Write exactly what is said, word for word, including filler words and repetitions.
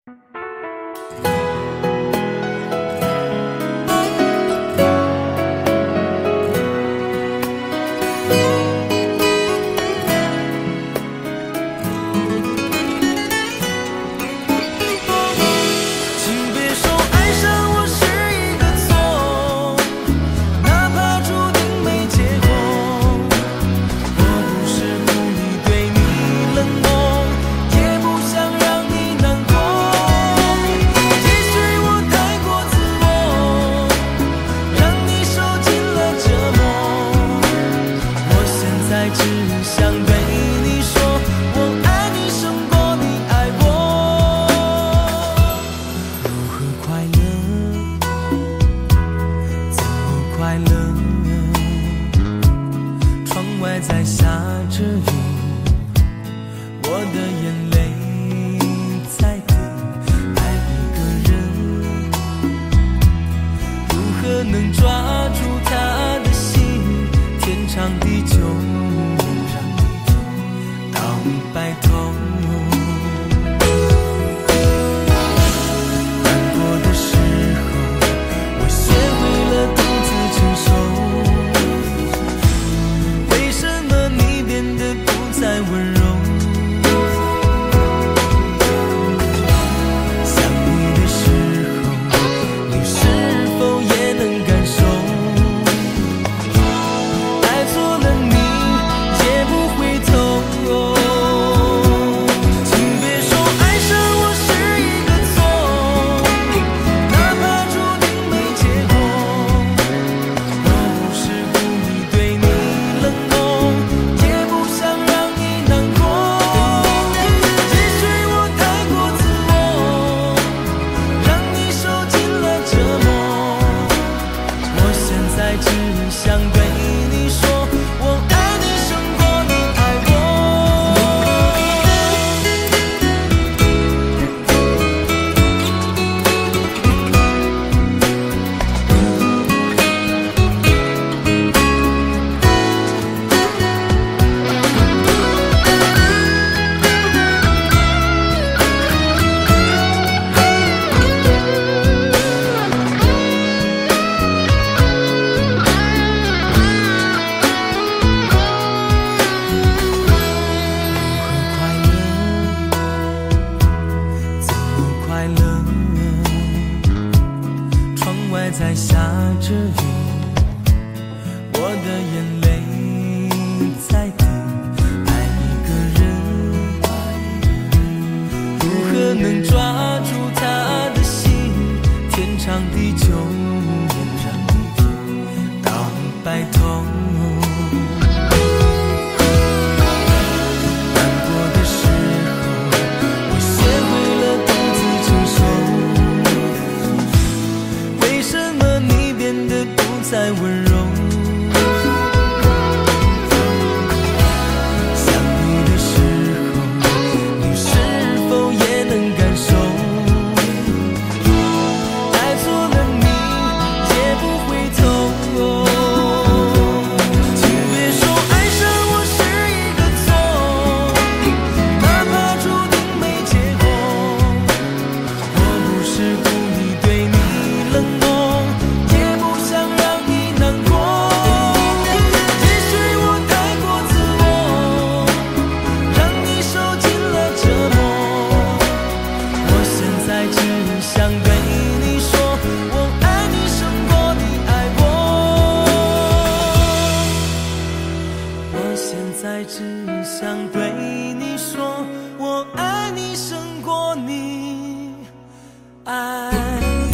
在下着雨，我的眼泪在滴，爱一个人，如何能抓住他的心？天长地久，到白头。难过的时候，我学会了独自承受。再温柔，想你的时候，你是否也能感受？爱错了你也不回头，请别说爱上我是一个错，哪怕注定没结果。我不是故意对你冷漠，也不想让只想对你说，我爱你胜过你爱在下着雨，我的眼泪在滴，爱一个人，如何能抓住他的心？天长地久，到白头。难过的时候，我学会了独自承受。再温柔，想你的时候，你是否也能感受？爱错了你也不回头，请别说爱上我是一个错，哪怕注定没结果。我不是故意对你冷漠，也不想让难过，也许我太过自我，让你受尽了折磨。我现在只想对你说，我爱你胜过你爱我。我现在只想对你说，我爱你胜过你爱我。